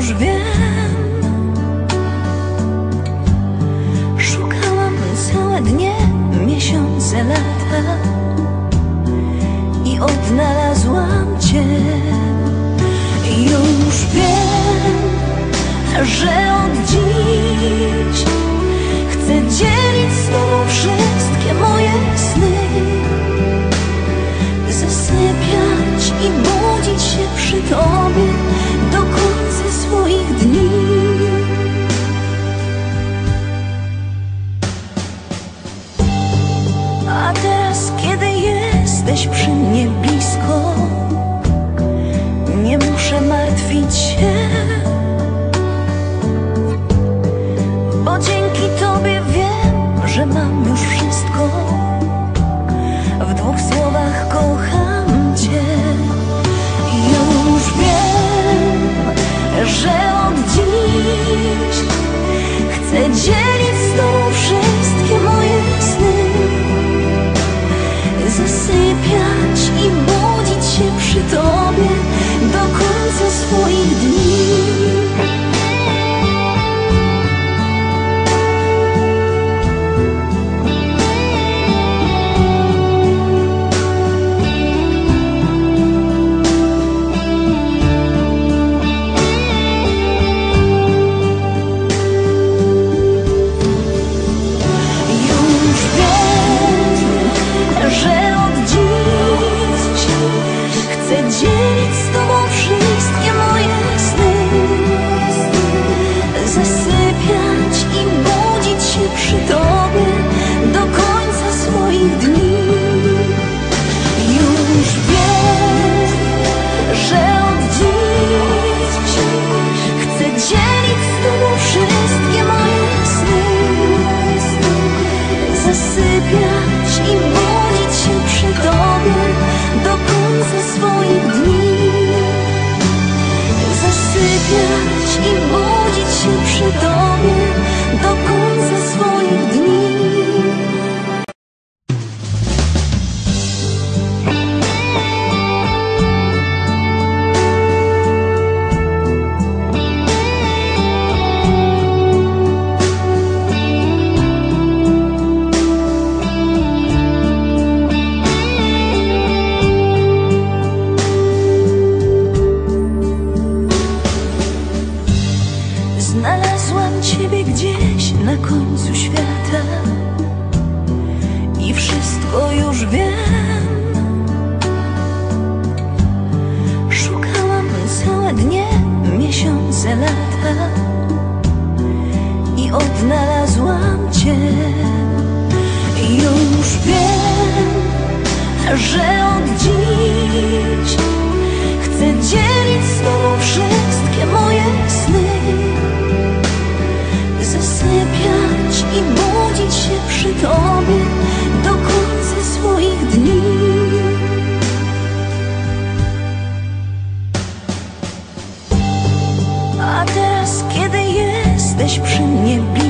już wiem. Szukałam całe dnie, miesiące, lata i odnalazłam Cię. Już wiem, że od dziś chcę dzielić z Tobą wszystkie moje sny, zasypiać i budzić się przy Tobie do końca swoich dni. A teraz, kiedy jesteś przy mnie blisko, nie muszę martwić się, bo dzięki Tobie wiem, że mam już wszystko. W dwóch słowach kocham Cię. Już wiem, że od dziś chcę dzielić z Tobą wszystkie moje sny, zasypiać i budzić się przy Tobie do końca swoich dni. Dzielić z Tobą wszystkie moje sny, zasypiać i budzić się przy Tobie do końca swoich dni. Już wiem, że od dziś chcę dzielić z Tobą wszystkie moje sny, zasypiać i budzić się przy Tobie do końca swoich dni, zasypiać i budzić się przy Tobie do końca swoich dni. Znalazłam Ciebie gdzieś na końcu świata i wszystko już wiem. Szukałam całe dnie, miesiące, lata i odnalazłam Cię. Już wiem, że od dziś chcę dzielić z Tobą wszystkie moje sny, zasypiać i budzić się przy Tobie do końca swoich dni. A teraz, kiedy jesteś przy mnie blisko,